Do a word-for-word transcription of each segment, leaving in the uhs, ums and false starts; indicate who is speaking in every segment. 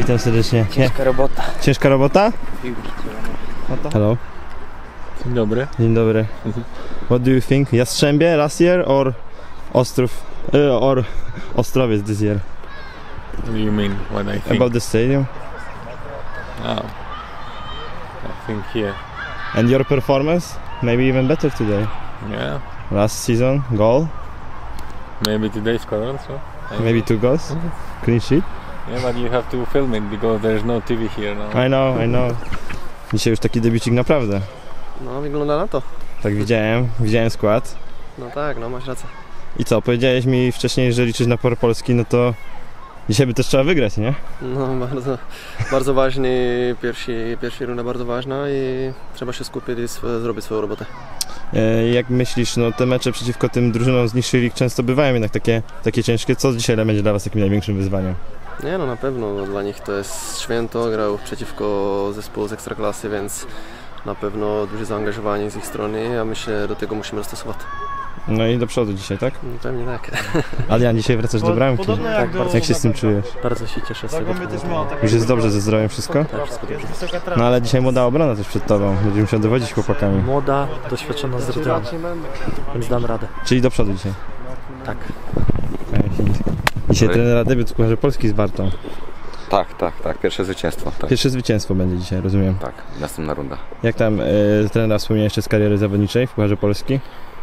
Speaker 1: witam serdecznie.
Speaker 2: Ciężka robota.
Speaker 1: Ciężka robota? Hello.
Speaker 2: Dzień dobry.
Speaker 1: Dzień dobry. What do you think? Jastrzębie last year or Ostrów uh, or Ostrowiec this year?
Speaker 2: What do you mean? What I think?
Speaker 1: About the stadium?
Speaker 2: Oh. I think here.
Speaker 1: And your performance? Maybe even better today.
Speaker 2: Yeah.
Speaker 1: Last season, goal?
Speaker 2: Maybe today score also.
Speaker 1: Maybe two goals? Clean sheet?
Speaker 2: Yeah, but you have to film it because there's no T V here now.
Speaker 1: I know, I know. Dzisiaj już taki debiucik naprawdę.
Speaker 3: No, wygląda na to.
Speaker 1: Tak widziałem, widziałem skład.
Speaker 3: No tak, no masz rację.
Speaker 1: I co, powiedziałeś mi wcześniej, że liczysz na Puchar Polski, no to dzisiaj by też trzeba wygrać, nie?
Speaker 3: No bardzo, bardzo ważny, pierwszy, pierwsza runda bardzo ważna i trzeba się skupić i sw- zrobić swoją robotę.
Speaker 1: E, jak myślisz, no te mecze przeciwko tym drużynom z niższych lig często bywają jednak takie, takie ciężkie. Co dzisiaj będzie dla Was takim największym wyzwaniem?
Speaker 3: Nie no, na pewno, no, dla nich to jest święto, grał przeciwko zespołu z Ekstraklasy, więc na pewno duże zaangażowanie z ich strony, a myślę, że do tego musimy dostosować.
Speaker 1: No i do przodu dzisiaj, tak?
Speaker 3: No, pewnie tak.
Speaker 1: Adrian, dzisiaj wracasz do bramki.
Speaker 3: jak
Speaker 1: Tak,
Speaker 3: do-
Speaker 1: bardzo. Jak się z tym czujesz?
Speaker 3: Bardzo się cieszę z tego.
Speaker 1: Już jest dobrze ze zdrowiem wszystko?
Speaker 3: Tak, wszystko dobrze.
Speaker 1: No ale dzisiaj młoda obrona też przed Tobą. Będziesz musiał dowodzić chłopakami.
Speaker 4: Młoda, doświadczona z Rytmanu, więc dam radę.
Speaker 1: Czyli do przodu dzisiaj.
Speaker 4: Tak.
Speaker 1: Dzisiaj trenera debiut w Pucharze Polski z Bartą.
Speaker 5: Tak, tak, tak. Pierwsze zwycięstwo. Tak,
Speaker 1: Pierwsze zwycięstwo będzie dzisiaj, rozumiem.
Speaker 5: tak. Następna runda.
Speaker 1: Jak tam y, trenera wspomniał jeszcze z kariery zawodniczej w Pucharze Polski?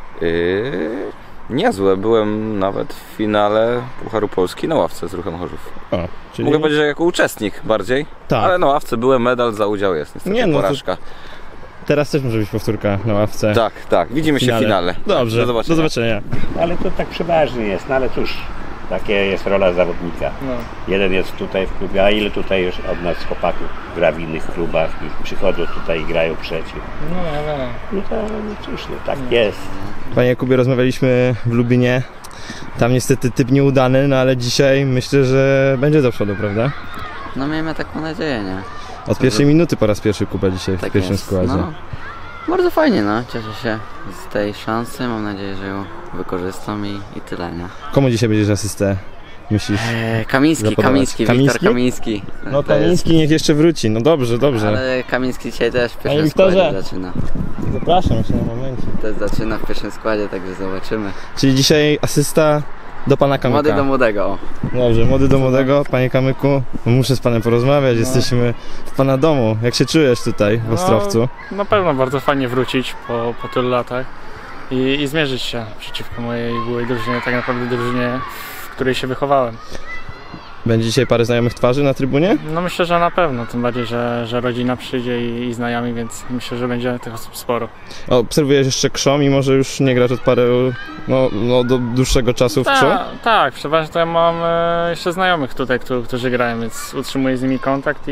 Speaker 5: Yy, niezłe. Byłem nawet w finale Pucharu Polski na ławce z Ruchem Chorzów.
Speaker 1: O, czyli...
Speaker 5: Mogę powiedzieć, że jako uczestnik bardziej,
Speaker 1: Tak.
Speaker 5: ale na ławce byłem, medal za udział jest. Niestety
Speaker 1: Nie, no to-
Speaker 5: porażka.
Speaker 1: Teraz też może być powtórka na ławce.
Speaker 5: Tak, tak. Widzimy się w finale.
Speaker 1: Dobrze,
Speaker 5: Do zobaczenia.
Speaker 1: do zobaczenia.
Speaker 6: Ale to tak przeważnie jest, no ale cóż, takie jest rola zawodnika. Jeden jest tutaj w klubie, a ile tutaj już od nas chłopaków gra w innych klubach i przychodzą tutaj i grają przeciw.
Speaker 2: No, no, no.
Speaker 6: No to no cóż, no tak jest.
Speaker 1: Panie Jakubie, rozmawialiśmy w Lubinie. Tam niestety typ nieudany, no ale dzisiaj myślę, że będzie do przodu, prawda?
Speaker 7: No miejmy taką nadzieję, nie?
Speaker 1: Od pierwszej minuty po raz pierwszy Kuba dzisiaj w
Speaker 7: Tak
Speaker 1: pierwszym
Speaker 7: jest.
Speaker 1: składzie.
Speaker 7: No, bardzo fajnie, no. Cieszę się z tej szansy. Mam nadzieję, że ją wykorzystam i, i tyle, nie?
Speaker 1: Komu dzisiaj będziesz asystę, myślisz?
Speaker 7: Eee, Kamiński,
Speaker 1: Zapodawać.
Speaker 7: Kamiński,
Speaker 1: Kamiński?
Speaker 7: Wiktor Kamiński.
Speaker 1: No
Speaker 7: To jest-
Speaker 1: Kamiński niech jeszcze wróci, no dobrze, dobrze.
Speaker 7: Ale Kamiński dzisiaj też w
Speaker 1: Panie
Speaker 7: pierwszym
Speaker 1: Wiktorze!
Speaker 7: składzie zaczyna.
Speaker 1: Zapraszam jeszcze na momencie.
Speaker 7: Też zaczyna w pierwszym składzie, także zobaczymy.
Speaker 1: Czyli dzisiaj asysta do pana Kamyka.
Speaker 7: Młody do młodego, o.
Speaker 1: Dobrze, młody do młodego, panie Kamyku, muszę z panem porozmawiać, jesteśmy w pana domu. Jak się czujesz tutaj w Ostrowcu?
Speaker 8: No, na pewno bardzo fajnie wrócić po, po tylu latach i, i zmierzyć się przeciwko mojej byłej drużynie, tak naprawdę drużynie, w której się wychowałem.
Speaker 1: Będzie dzisiaj parę znajomych twarzy na trybunie?
Speaker 8: No myślę, że na pewno, tym bardziej, że, że rodzina przyjdzie i, i znajomi, więc myślę, że będzie tych osób sporo.
Speaker 1: Obserwujesz jeszcze Krzom, mimo że już nie grasz od paru, no, no do dłuższego czasu w Krzom?
Speaker 8: Ta, tak, przeważnie to ja mam e, jeszcze znajomych tutaj, którzy, którzy grają, więc utrzymuję z nimi kontakt i,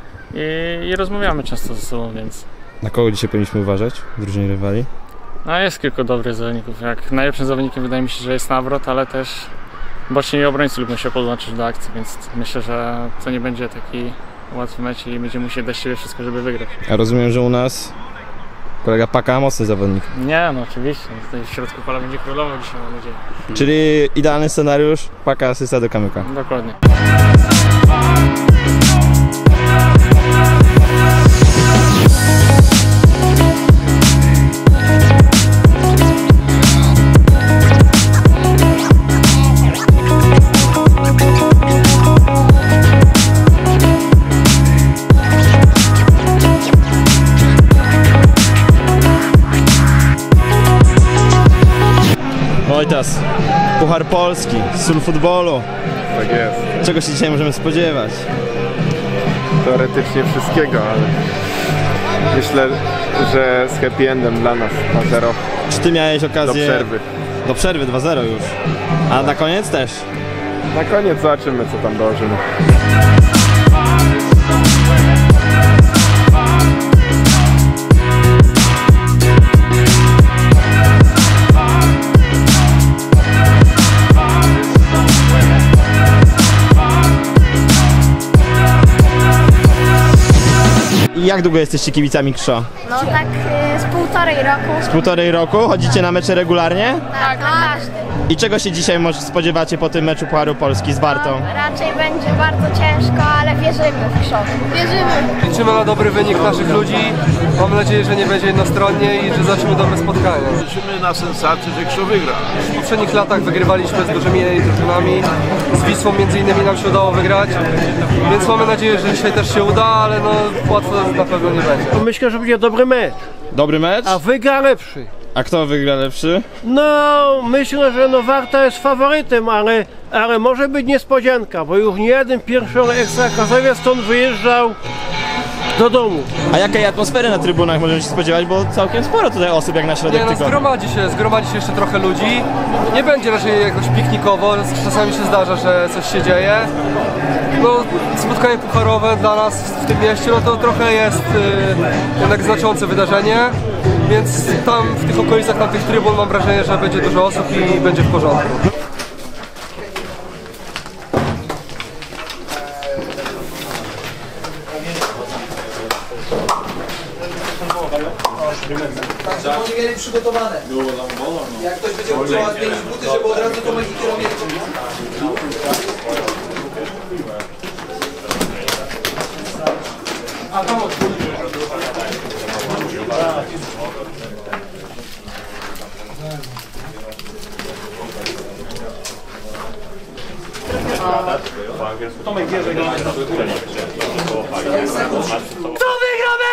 Speaker 8: i, i rozmawiamy często ze sobą, więc...
Speaker 1: Na kogo dzisiaj powinniśmy uważać w drużynie rywali?
Speaker 8: No jest kilku dobrych zawodników. Jak najlepszym zawodnikiem wydaje mi się, że jest Nawrot, ale też boczni obrońcy lubią się podłączyć do akcji, więc myślę, że to nie będzie taki łatwy mecz i będziemy musieli dać siebie wszystko, żeby wygrać.
Speaker 1: A rozumiem, że u nas kolega Paka mocny zawodnik.
Speaker 8: Nie, no oczywiście. Tutaj w środku pola będzie królował dzisiaj, mam nadzieję.
Speaker 1: Czyli idealny scenariusz, Paka asysta do Kamyka.
Speaker 8: Dokładnie.
Speaker 1: No i teraz Puchar Polski, sól futbolu.
Speaker 9: Tak jest.
Speaker 1: Czego się dzisiaj możemy spodziewać?
Speaker 9: Teoretycznie wszystkiego, ale myślę, że z happy endem dla nas dwa zero
Speaker 1: Czy ty miałeś
Speaker 9: do
Speaker 1: okazję...
Speaker 9: przerwy.
Speaker 1: Do przerwy dwa zero już. A na koniec też?
Speaker 9: Na koniec zobaczymy, co tam dołożymy.
Speaker 1: jak długo jesteście kibicami Krzo?
Speaker 10: No tak y, z półtorej roku.
Speaker 1: Z półtorej roku? Chodzicie na mecze regularnie?
Speaker 10: Tak, na każdy.
Speaker 1: I czego się dzisiaj może spodziewacie po tym meczu Pucharu Polski z Wartą?
Speaker 10: No, raczej będzie bardzo ciężko, ale wierzymy w Krzok. Wierzymy.
Speaker 11: Liczymy na dobry wynik naszych ludzi. Mam nadzieję, że nie będzie jednostronnie i że zaczniemy dobre spotkania.
Speaker 12: Liczymy na sensację, że Krzok wygra.
Speaker 11: W poprzednich latach wygrywaliśmy z dużymi drużynami. Z Wisłą między innymi nam się udało wygrać. Więc mamy nadzieję, że dzisiaj też się uda, ale no łatwo na pewno nie będzie.
Speaker 13: Myślę, że będzie dobry mecz.
Speaker 1: Dobry mecz?
Speaker 13: A wygra lepszy.
Speaker 1: A kto wygra lepszy?
Speaker 13: No, myślę, że no Warta jest faworytem, ale, ale może być niespodzianka, bo już nie jeden pierwszy ekstraklasowiec stąd wyjeżdżał do domu.
Speaker 1: A jakiej atmosfery na trybunach możemy się spodziewać, bo całkiem sporo tutaj osób jak na środek
Speaker 11: Nie, no,
Speaker 1: tygodnia.
Speaker 11: zgromadzi się, zgromadzi się jeszcze trochę ludzi. Nie będzie raczej jakoś piknikowo, czasami się zdarza, że coś się dzieje. No, spotkanie pucharowe dla nas w tym mieście, no to trochę jest y, jednak znaczące wydarzenie, więc tam w tych okolicach, na tych trybun mam wrażenie, że będzie dużo osób i będzie w porządku.
Speaker 14: Oni mieli przygotowane. Jak ktoś będzie musiał zmienić buty, żeby od razu to będzie kierownicą. A to
Speaker 15: Tomek wie, że gramy na
Speaker 14: Co wygramy?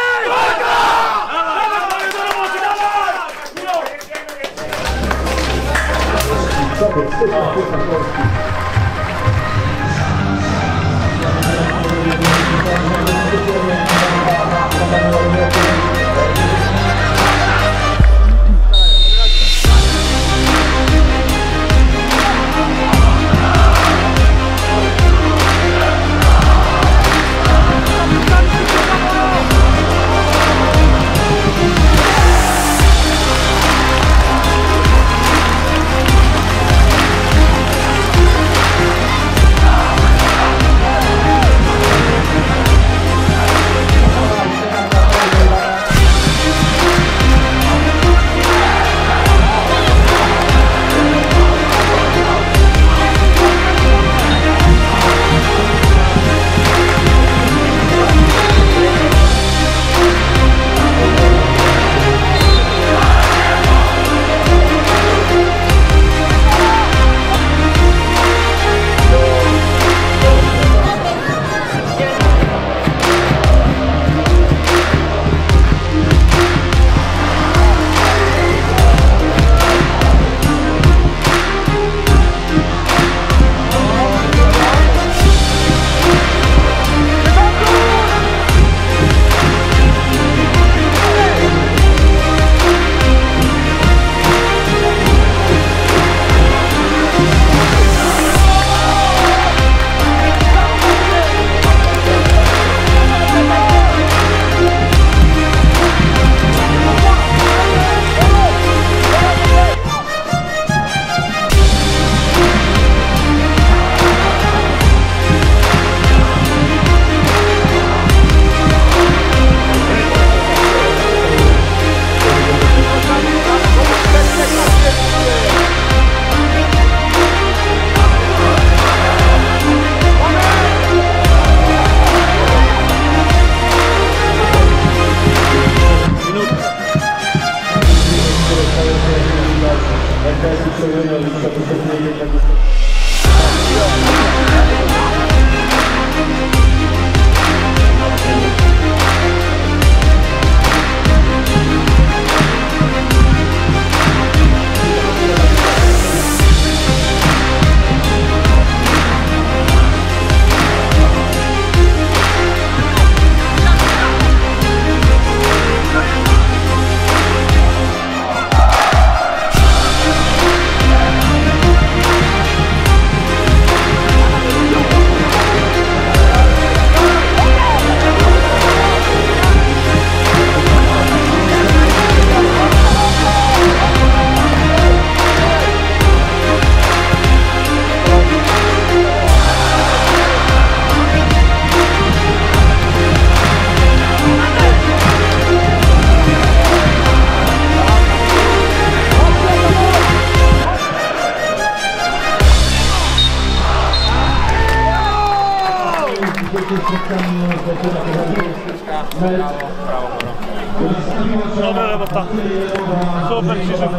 Speaker 15: Dobra robota. Super Krzyżek.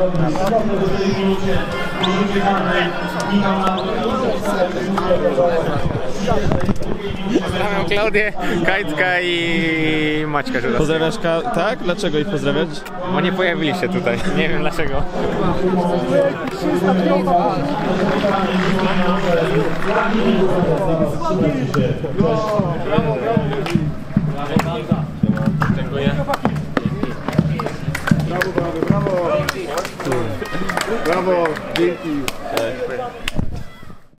Speaker 16: Pozdrawiam Klaudię, Kajtka i Maćka Żurowskiego.
Speaker 1: Pozdrawiasz Ka tak? Dlaczego ich pozdrawiać?
Speaker 16: Bo nie pojawili się tutaj, nie wiem dlaczego.
Speaker 15: Dziękuję. Brawo, brawo, brawo. Brawo, dzięki.